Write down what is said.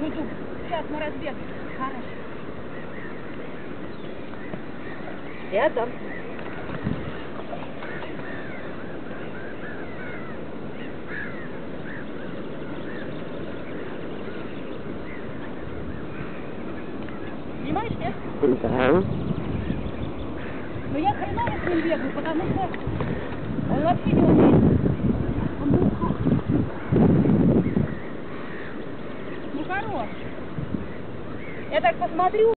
Буду. Сейчас мы разбегаемся. Хорошо. Рядом. Понимаешь, нет? Да. Но я хреново с ним бегаю, потому что он вообще не умеет. Он был... Ну хорош. Я так посмотрю.